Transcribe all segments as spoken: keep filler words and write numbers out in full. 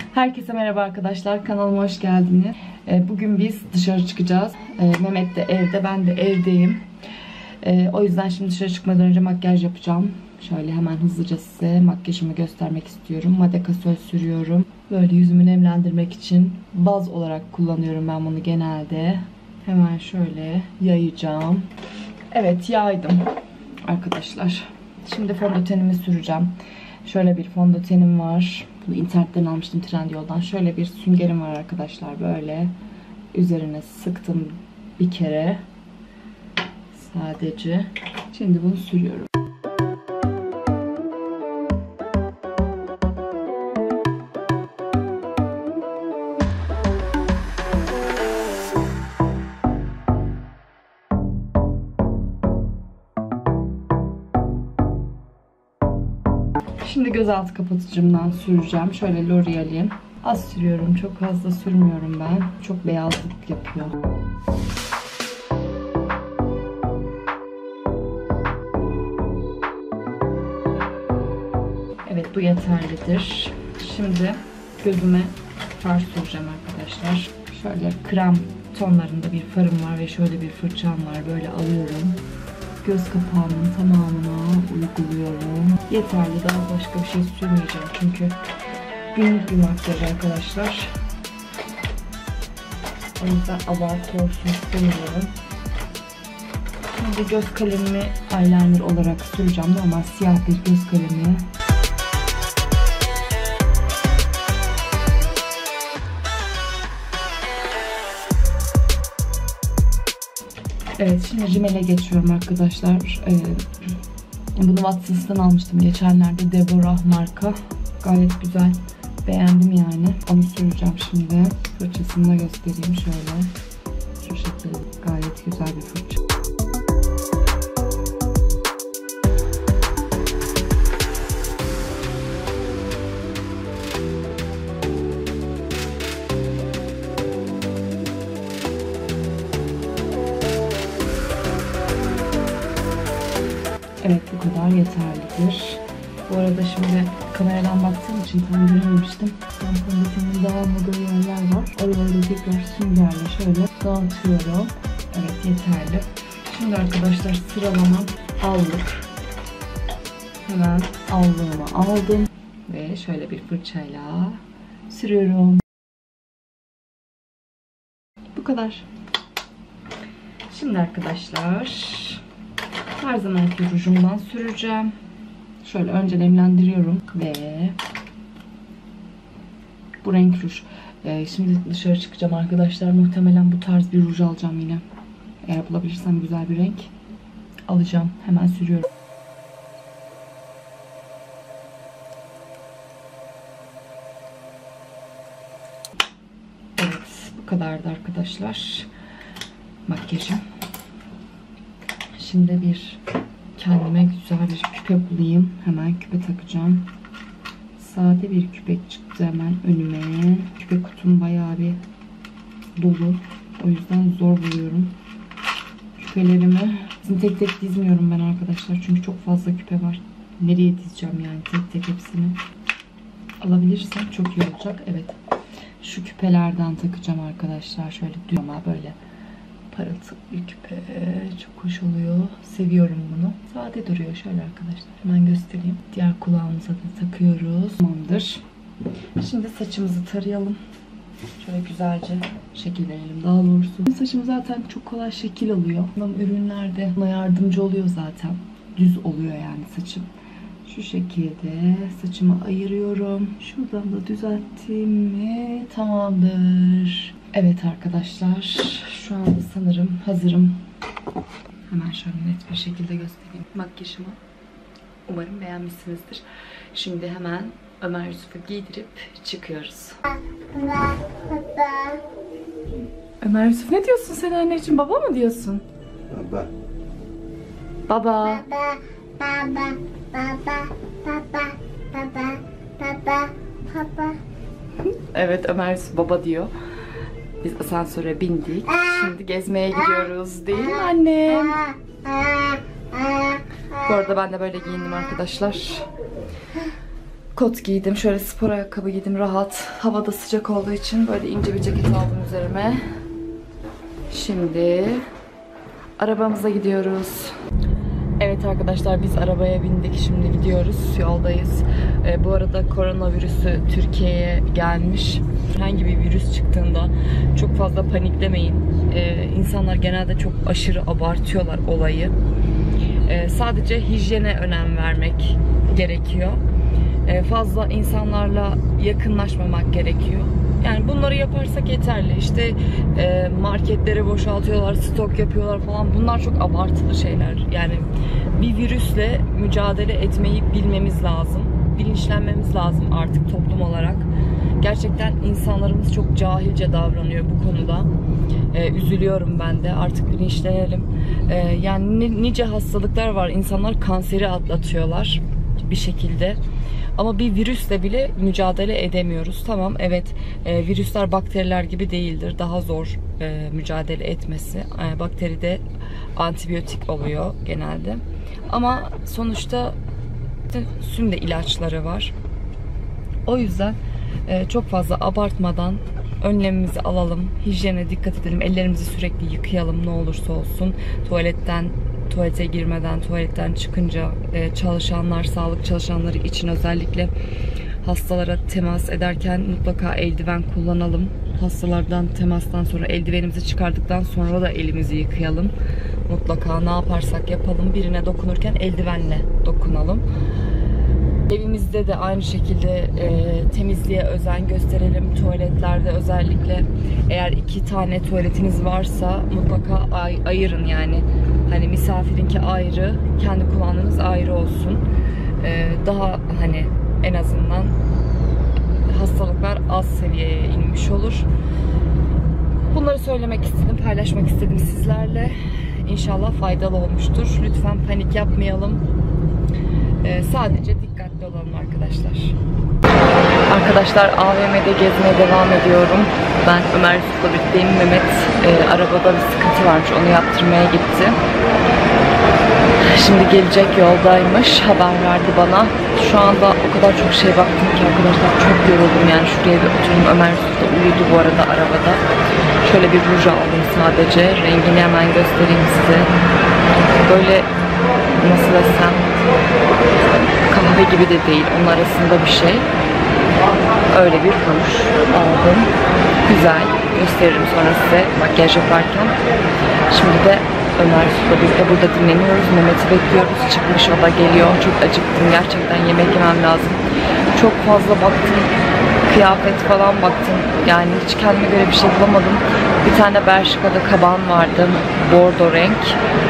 Herkese merhaba arkadaşlar, kanalıma hoş geldiniz. Bugün biz dışarı çıkacağız. Mehmet de evde, ben de evdeyim. O yüzden şimdi dışarı çıkmadan önce makyaj yapacağım. Şöyle hemen hızlıca size makyajımı göstermek istiyorum. Madekasol sürüyorum. Böyle yüzümü nemlendirmek için baz olarak kullanıyorum ben bunu genelde. Hemen şöyle yayacağım. Evet, yaydım arkadaşlar. Şimdi fondötenimi süreceğim. Şöyle bir fondötenim var. Bunu internetten almıştım, Trendyol'dan. Şöyle bir süngerim var arkadaşlar. Böyle üzerine sıktım bir kere. Sadece. Şimdi bunu sürüyorum. Şimdi gözaltı kapatıcımdan süreceğim. Şöyle L'Oreal'in. Az sürüyorum. Çok fazla sürmüyorum ben. Çok beyazlık yapıyor. Evet, bu yeterlidir. Şimdi gözüme far süreceğim arkadaşlar. Şöyle krem tonlarında bir farım var ve şöyle bir fırçam var. Böyle alıyorum. Göz kapağımın tamamına uyguluyorum. Yeterli, daha başka bir şey sürmeyeceğim çünkü günlük bir makyaj arkadaşlar. O yüzden abartı olsun istemiyorum. Şimdi göz kalemimi eyeliner olarak süreceğim. Normal siyah bir göz kalemi. Evet, şimdi rimele geçiyorum arkadaşlar. Ee, bunu Watsons'tan almıştım geçenlerde. Deborah marka. Gayet güzel. Beğendim yani. Onu süreceğim şimdi. Fırçasını da göstereyim şöyle. Şu şekilde. Gayet güzel bir fırça. Evet, bu kadar yeterlidir. Bu arada şimdi kameradan baktığım için tam görememiştim. Ben fondötenin dağılmadığı yerler var. Oraları tekrar süngerle şöyle dağıtıyorum. Evet, yeterli. Şimdi arkadaşlar sıralamam allık. Hemen allığımı aldım. Ve şöyle bir fırçayla sürüyorum. Bu kadar. Şimdi arkadaşlar her zamanki rujumdan süreceğim. Şöyle önce nemlendiriyorum ve bu renk ruj. Ee, şimdi dışarı çıkacağım arkadaşlar. Muhtemelen bu tarz bir ruj alacağım yine. Eğer bulabilirsem güzel bir renk alacağım. Hemen sürüyorum. Evet, bu kadardı arkadaşlar makyajım. Şimdi bir kendime güzel bir küpe bulayım. Hemen küpe takacağım. Sade bir küpe çıktı hemen önüme. Küpe kutum bayağı bir dolu. O yüzden zor buluyorum küpelerimi. Şimdi tek tek dizmiyorum ben arkadaşlar. Çünkü çok fazla küpe var. Nereye dizeceğim yani tek tek hepsini. Alabilirsem çok iyi olacak. Evet. Şu küpelerden takacağım arkadaşlar. Şöyle düğme böyle. Parıltı bir küpe. Çok hoş oluyor. Seviyorum bunu. Sade duruyor şöyle arkadaşlar. Hemen göstereyim. Diğer kulağımıza da takıyoruz. Tamamdır. Şimdi saçımızı tarayalım. Şöyle güzelce şekil verelim daha doğrusu. Saçım zaten çok kolay şekil alıyor. Bunun ürünlerde buna yardımcı oluyor zaten. Düz oluyor yani saçım. Şu şekilde saçımı ayırıyorum. Şuradan da düzelttim mi tamamdır. Evet arkadaşlar, şu anda sanırım hazırım. Hemen şöyle net bir şekilde göstereyim makyajımı. Umarım beğenmişsinizdir. Şimdi hemen Ömer Yusuf'u giydirip çıkıyoruz. Ömer Yusuf, ne diyorsun sen anneciğim? Baba mı diyorsun? Baba. Baba. Baba. Baba. Baba. Baba. Baba. Baba. Baba. Evet, Ömer Yusuf baba diyor. Biz asansöre bindik. Şimdi gezmeye gidiyoruz değil mi annem? Bu arada ben de böyle giyindim arkadaşlar. Kot giydim. Şöyle spor ayakkabı giydim. Rahat. Havada sıcak olduğu için böyle ince bir ceket aldım üzerime. Şimdi arabamıza gidiyoruz. Evet arkadaşlar, biz arabaya bindik. Şimdi gidiyoruz. Yoldayız. Ee, bu arada koronavirüsü Türkiye'ye gelmiş. Herhangi bir virüs çıktığında çok fazla paniklemeyin. Ee, insanlar genelde çok aşırı abartıyorlar olayı. Ee, sadece hijyene önem vermek gerekiyor. Ee, fazla insanlarla yakınlaşmamak gerekiyor. Yani bunları yaparsak yeterli. İşte e, marketleri boşaltıyorlar, stok yapıyorlar falan. Bunlar çok abartılı şeyler. Yani bir virüsle mücadele etmeyi bilmemiz lazım. Bilinçlenmemiz lazım artık toplum olarak. Gerçekten insanlarımız çok cahilce davranıyor bu konuda. Ee, üzülüyorum ben de. Artık bilinçlenelim. Ee, yani nice hastalıklar var. İnsanlar kanseri atlatıyorlar bir şekilde. Ama bir virüsle bile mücadele edemiyoruz. Tamam, evet, e, virüsler bakteriler gibi değildir. Daha zor e, mücadele etmesi. E, bakteride antibiyotik oluyor genelde. Ama sonuçta tüm de ilaçları var. O yüzden e, çok fazla abartmadan önlemimizi alalım. Hijyene dikkat edelim. Ellerimizi sürekli yıkayalım ne olursa olsun. Tuvaletten Tuvalete girmeden, tuvaletten çıkınca e, çalışanlar, sağlık çalışanları için özellikle hastalara temas ederken mutlaka eldiven kullanalım. Hastalardan temastan sonra eldivenimizi çıkardıktan sonra da elimizi yıkayalım. Mutlaka ne yaparsak yapalım, birine dokunurken eldivenle dokunalım. Evimizde de aynı şekilde e, temizliğe özen gösterelim. Tuvaletlerde özellikle eğer iki tane tuvaletiniz varsa mutlaka ay ayırın yani. Hani misafirinki ayrı, kendi kullandığınız ayrı olsun. E, daha hani en azından hastalıklar az seviyeye inmiş olur. Bunları söylemek istedim, paylaşmak istedim sizlerle. İnşallah faydalı olmuştur. Lütfen panik yapmayalım. Ee, sadece dikkatli olalım arkadaşlar. Arkadaşlar, A V M'de gezmeye devam ediyorum. Ben Ömer Yusuf'la birlikteyim. Mehmet e, arabada bir sıkıntı varmış. Onu yaptırmaya gitti. Şimdi gelecek yoldaymış. Haber verdi bana. Şu anda o kadar çok şey baktım ki arkadaşlar, çok yoruldum yani. Şuraya bir oturdum. Ömer Yusuf da uyudu bu arada arabada. Şöyle bir ruj aldım sadece. Rengini hemen göstereyim size. Böyle nasıl desem, kahve gibi de değil, onun arasında bir şey. Öyle bir ruj aldım. Güzel. Gösteririm sonra size makyaj yaparken. Şimdi de Ömer Yusuf'la biz de burada dinleniyoruz. Mehmet'i bekliyoruz. Çıkmış, o da geliyor. Çok acıktım. Gerçekten yemek yemem lazım. Çok fazla baktım. Kıyafet falan baktım. Yani hiç kendime göre bir şey bulamadım. Bir tane Bershka'da kaban vardı. Bordo renk.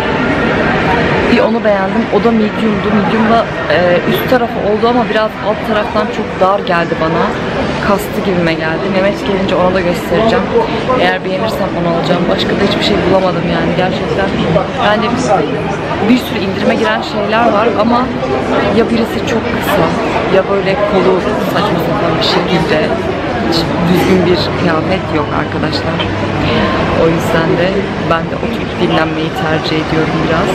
Bir onu beğendim. O da medium'du. Medium'da e, üst tarafı oldu ama biraz alt taraftan çok dar geldi bana. Kastı gibime geldi. Mehmet gelince ona da göstereceğim. Eğer beğenirsem onu alacağım. Başka da hiçbir şey bulamadım yani gerçekten. Yani bir sürü indirime giren şeyler var ama ya birisi çok kısa ya böyle kolu saçma sapan bir şekilde, hiç düzgün bir kıyafet yok arkadaşlar. O yüzden de ben de oturup dinlenmeyi tercih ediyorum biraz.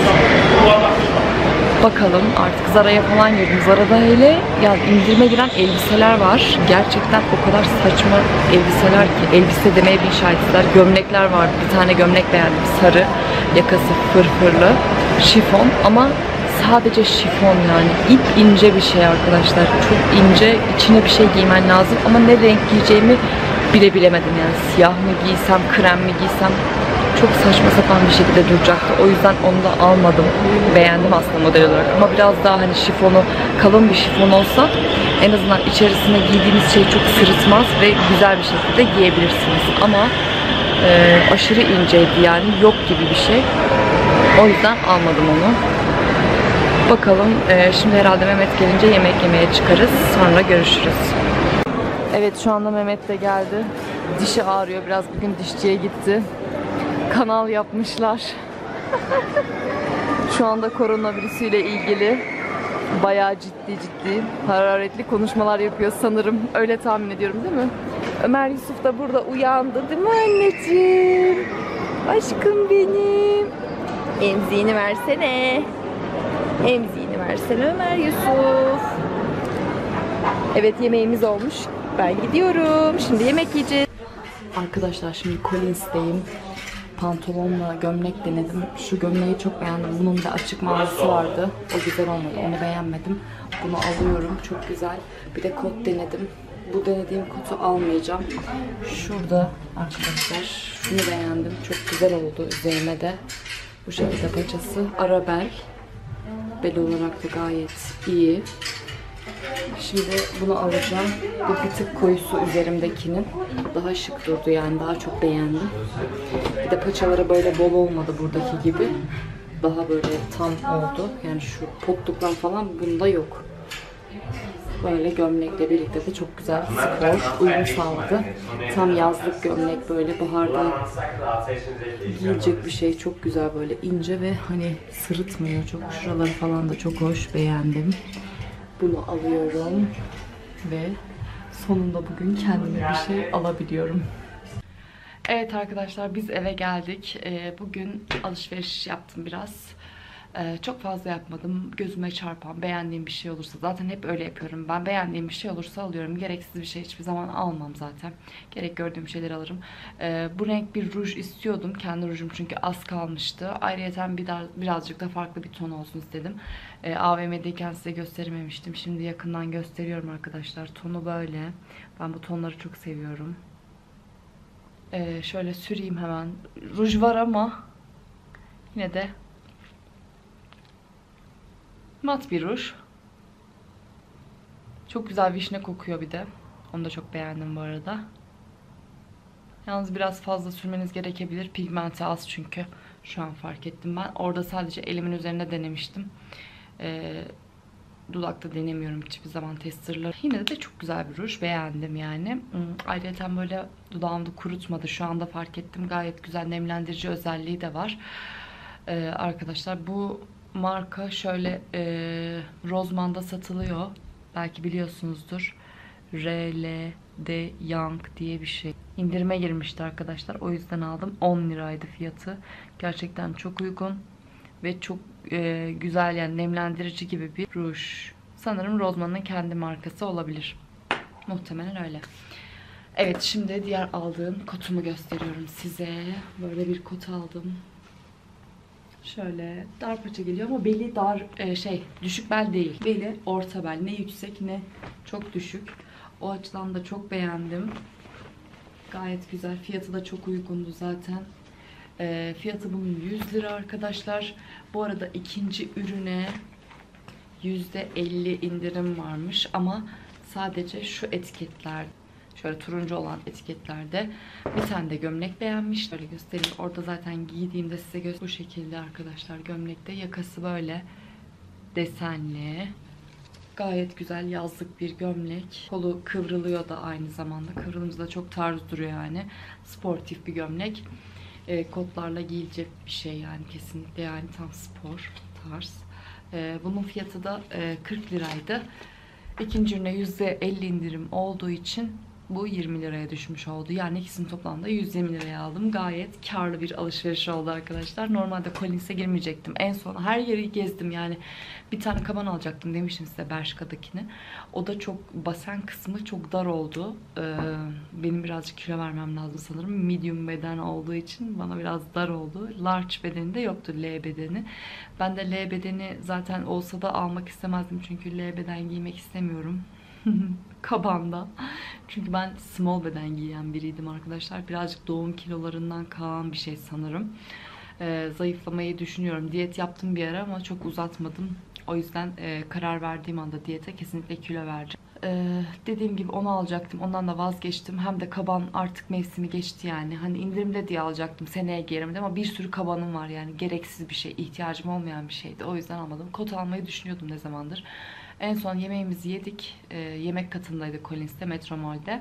Bakalım, artık Zara'ya falan girdim. Zara'da hele yani indirime giren elbiseler var. Gerçekten o kadar saçma elbiseler ki, elbise demeye bin şahitler. Gömlekler var. Bir tane gömlek beğendim. Sarı, yakası fırfırlı, şifon ama sadece şifon yani. İp ince bir şey arkadaşlar. Çok ince, içine bir şey giymen lazım ama ne renk giyeceğimi bile bilemedim yani. Siyah mı giysem, krem mi giysem, çok saçma sapan bir şekilde duracaktı. O yüzden onu da almadım. Beğendim aslında model olarak ama biraz daha hani şifonu, kalın bir şifon olsa en azından içerisine giydiğiniz şeyi çok sırıtmaz ve güzel bir şekilde giyebilirsiniz. Ama e, aşırı inceydi yani, yok gibi bir şey. O yüzden almadım onu. Bakalım, e, şimdi herhalde Mehmet gelince yemek yemeye çıkarız. Sonra görüşürüz. Evet, şu anda Mehmet de geldi. Dişi ağrıyor. Biraz bugün dişçiye gitti. Kanal yapmışlar. Şu anda koronavirüsüyle ilgili bayağı ciddi ciddi hararetli konuşmalar yapıyor sanırım. Öyle tahmin ediyorum değil mi? Ömer Yusuf da burada uyandı değil mi anneciğim? Aşkım benim. Emziğini versene. Emziğini versene Ömer Yusuf. Evet, yemeğimiz olmuş. Ben gidiyorum. Şimdi yemek yiyeceğiz. Arkadaşlar şimdi Collins'teyim. Pantolonla gömlek denedim. Şu gömleği çok beğendim. Bunun da açık mavisi vardı. O güzel olmadı. Onu beğenmedim. Bunu alıyorum. Çok güzel. Bir de kot denedim. Bu denediğim kotu almayacağım. Şurada arkadaşlar şunu beğendim. Çok güzel oldu üzerine de. Bu şekilde paçası. Arabel. Bel olarak da gayet iyi. Şimdi bunu alacağım. Bu bir tık koyusu üzerimdekinin. Daha şık durdu yani. Daha çok beğendim. Bir de paçaları böyle bol olmadı buradaki gibi. Daha böyle tam oldu. Yani şu potluklar falan bunda yok. Böyle gömlekle birlikte de çok güzel spor uyum sağladı. Tam yazlık gömlek, böyle baharda giyecek bir şey. Çok güzel, böyle ince ve hani sırıtmıyor çok. Şuraları falan da çok hoş, beğendim. Bunu alıyorum ve sonunda bugün kendime bir şey alabiliyorum. Evet arkadaşlar, biz eve geldik. Bugün alışveriş yaptım biraz. Çok fazla yapmadım. Gözüme çarpan, beğendiğim bir şey olursa, zaten hep öyle yapıyorum. Ben beğendiğim bir şey olursa alıyorum. Gereksiz bir şey hiçbir zaman almam zaten. Gerek gördüğüm şeyleri alırım. Bu renk bir ruj istiyordum. Kendi rujum çünkü az kalmıştı. Ayrıca bir daha, birazcık da farklı bir ton olsun istedim. A V M'deyken size gösterememiştim. Şimdi yakından gösteriyorum arkadaşlar. Tonu böyle. Ben bu tonları çok seviyorum. Ee, şöyle süreyim hemen. Ruj var ama yine de mat bir ruj. Çok güzel vişne kokuyor bir de. Onu da çok beğendim bu arada. Yalnız biraz fazla sürmeniz gerekebilir. Pigmenti az çünkü. Şu an fark ettim ben. Orada sadece elimin üzerinde denemiştim. Ee, dudakta denemiyorum hiçbir zaman testerla. Yine de çok güzel bir ruj. Beğendim yani. Ayrıca böyle dudağımda kurutmadı. Şu anda fark ettim. Gayet güzel nemlendirici özelliği de var. Ee, arkadaşlar bu marka şöyle e, Rossmann'da satılıyor. Belki biliyorsunuzdur. R L D Young diye bir şey. İndirime girmişti arkadaşlar. O yüzden aldım. on liraydı fiyatı. Gerçekten çok uygun. Ve çok e, güzel, yani nemlendirici gibi bir ruj. Sanırım Rossmann'ın kendi markası olabilir. Muhtemelen öyle. Evet, şimdi diğer aldığım kotumu gösteriyorum size. Böyle bir kot aldım. Şöyle dar paça geliyor ama beli dar, e, şey düşük bel değil. Beli orta bel. Ne yüksek ne çok düşük. O açıdan da çok beğendim. Gayet güzel. Fiyatı da çok uygundu zaten. E, fiyatı bunun yüz lira arkadaşlar. Bu arada ikinci ürüne yüzde elli indirim varmış ama sadece şu etiketler, şöyle turuncu olan etiketlerde. Bir tane de gömlek beğenmiş. Şöyle göstereyim. Orada zaten giydiğimde size göstereyim. Bu şekilde arkadaşlar gömlekte. Yakası böyle desenli. Gayet güzel yazlık bir gömlek. Kolu kıvrılıyor da aynı zamanda. Kıvrılınca da çok tarz duruyor yani. Sportif bir gömlek. E, kotlarla giyilecek bir şey yani, kesinlikle yani tam spor tarz. E, bunun fiyatı da e, kırk liraydı. İkinci ürüne yüzde elli indirim olduğu için bu yirmi liraya düşmüş oldu. Yani ikisini toplamda yüz yirmi liraya aldım. Gayet karlı bir alışveriş oldu arkadaşlar. Normalde Collins'e girmeyecektim. En son her yeri gezdim yani. Bir tane kaban alacaktım demiştim size, Bershka'dakini. O da çok, basen kısmı çok dar oldu. Ee, benim birazcık kilo vermem lazım sanırım. Medium beden olduğu için bana biraz dar oldu. Large bedeni de yoktu, L bedeni. Ben de L bedeni zaten olsa da almak istemezdim. Çünkü L beden giymek istemiyorum. Kabanda. Çünkü ben small beden giyen biriydim arkadaşlar. Birazcık doğum kilolarından kalan bir şey sanırım. Ee, zayıflamayı düşünüyorum. Diyet yaptım bir ara ama çok uzatmadım. O yüzden e, karar verdiğim anda diyete kesinlikle kilo vereceğim. Ee, dediğim gibi onu alacaktım. Ondan da vazgeçtim. Hem de kaban artık mevsimi geçti yani. Hani indirimde diye alacaktım. Seneye giyerim ama bir sürü kabanım var yani. Gereksiz bir şey. İhtiyacım olmayan bir şeydi. O yüzden almadım. Kot almayı düşünüyordum ne zamandır. En son yemeğimizi yedik. E, yemek katındaydık Collins'te, Metro Mall'de.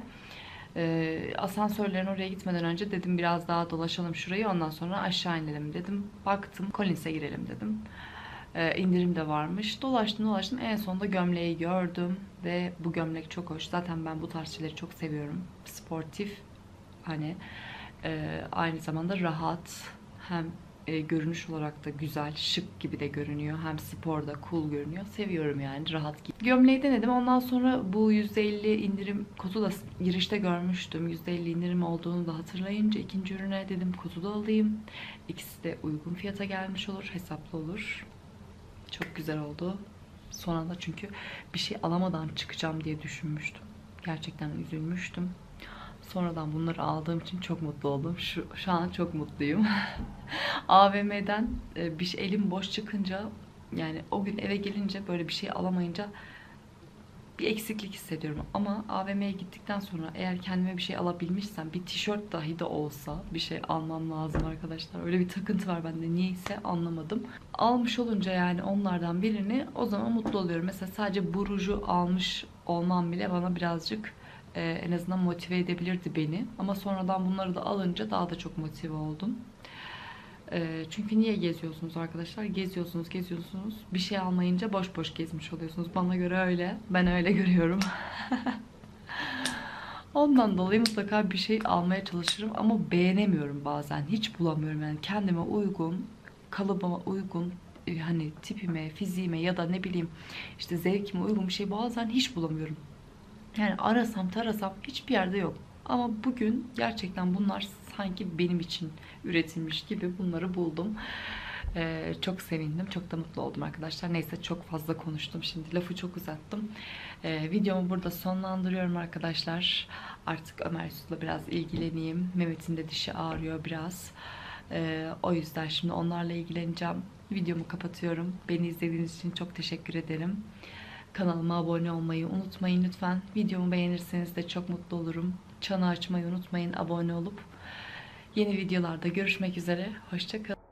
E, asansörlerin oraya gitmeden önce dedim biraz daha dolaşalım şurayı. Ondan sonra aşağı inelim dedim. Baktım Collins'e girelim dedim. E, indirim de varmış. Dolaştım dolaştım. En sonunda gömleği gördüm. Ve bu gömlek çok hoş. Zaten ben bu tarz şeyleri çok seviyorum. Sportif. Hani e, aynı zamanda rahat. Hem e, görünüş olarak da güzel, şık gibi de görünüyor. Hem sporda cool görünüyor. Seviyorum yani, rahat giy. Gömleği denedim. Ondan sonra bu yüzde elli indirim kodu da girişte görmüştüm. yüzde elli indirim olduğunu da hatırlayınca ikinci ürüne dedim kodu da alayım. İkisi de uygun fiyata gelmiş olur, hesaplı olur. Çok güzel oldu. Sonra da çünkü bir şey alamadan çıkacağım diye düşünmüştüm. Gerçekten üzülmüştüm. Sonradan bunları aldığım için çok mutlu oldum. Şu, şu an çok mutluyum. A V M'den e, bir şey, elim boş çıkınca, yani o gün eve gelince böyle bir şey alamayınca bir eksiklik hissediyorum. Ama A V M'ye gittikten sonra eğer kendime bir şey alabilmişsem, bir tişört dahi de olsa bir şey almam lazım arkadaşlar. Öyle bir takıntı var bende, niyeyse anlamadım. Almış olunca yani onlardan birini, o zaman mutlu oluyorum. Mesela sadece bu ruju almış olmam bile bana birazcık e, en azından motive edebilirdi beni. Ama sonradan bunları da alınca daha da çok motive oldum. Çünkü niye geziyorsunuz arkadaşlar? Geziyorsunuz, geziyorsunuz. Bir şey almayınca boş boş gezmiş oluyorsunuz. Bana göre öyle. Ben öyle görüyorum. Ondan dolayı mutlaka bir şey almaya çalışırım ama beğenemiyorum bazen. Hiç bulamıyorum yani kendime uygun, kalıbıma uygun, hani tipime, fiziğime ya da ne bileyim işte zevkime uygun bir şey bazen hiç bulamıyorum. Yani arasam tarasam hiçbir yerde yok. Ama bugün gerçekten bunlar sanki benim için üretilmiş gibi bunları buldum. Ee, çok sevindim. Çok da mutlu oldum arkadaşlar. Neyse, çok fazla konuştum. Şimdi lafı çok uzattım. Ee, videomu burada sonlandırıyorum arkadaşlar. Artık Ömer Yusuf'la biraz ilgileneyim. Mehmet'in de dişi ağrıyor biraz. Ee, o yüzden şimdi onlarla ilgileneceğim. Videomu kapatıyorum. Beni izlediğiniz için çok teşekkür ederim. Kanalıma abone olmayı unutmayın lütfen. Videomu beğenirseniz de çok mutlu olurum. Çanı açmayı unutmayın abone olup. Yeni videolarda görüşmek üzere. Hoşça kalın.